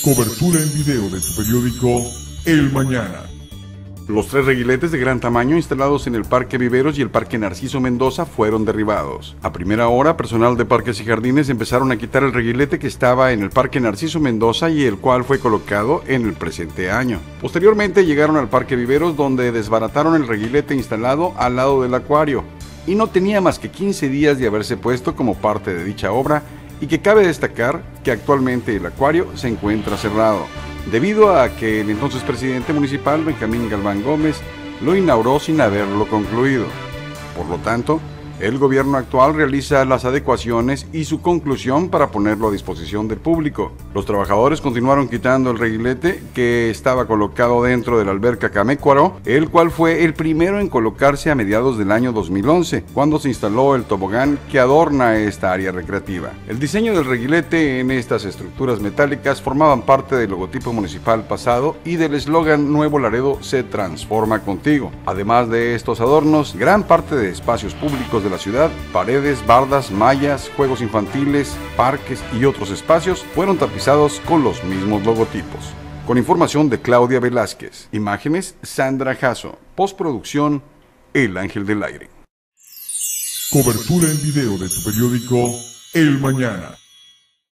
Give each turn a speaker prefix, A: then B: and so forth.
A: Cobertura en video de su periódico El Mañana.
B: Los 3 reguiletes de gran tamaño instalados en el Parque Viveros y el Parque Narciso Mendoza fueron derribados. A primera hora, personal de Parques y Jardines empezaron a quitar el reguilete que estaba en el Parque Narciso Mendoza y el cual fue colocado en el presente año. Posteriormente llegaron al Parque Viveros, donde desbarataron el reguilete instalado al lado del acuario, y no tenía más que 15 días de haberse puesto como parte de dicha obra, y que cabe destacar que actualmente el acuario se encuentra cerrado, debido a que el entonces presidente municipal, Benjamín Galván Gómez, lo inauguró sin haberlo concluido. Por lo tanto, el gobierno actual realiza las adecuaciones y su conclusión para ponerlo a disposición del público. Los trabajadores continuaron quitando el reguilete que estaba colocado dentro de la alberca Camécuaro, el cual fue el primero en colocarse a mediados del año 2011, cuando se instaló el tobogán que adorna esta área recreativa. El diseño del reguilete en estas estructuras metálicas formaban parte del logotipo municipal pasado y del eslogan Nuevo Laredo se transforma contigo. Además de estos adornos, gran parte de espacios públicos de la ciudad, paredes, bardas, mallas, juegos infantiles, parques y otros espacios fueron tapizados con los mismos logotipos. Con información de Claudia Velázquez, imágenes Sandra Jasso, postproducción El Ángel del Aire.
A: Cobertura en video de su periódico El Mañana.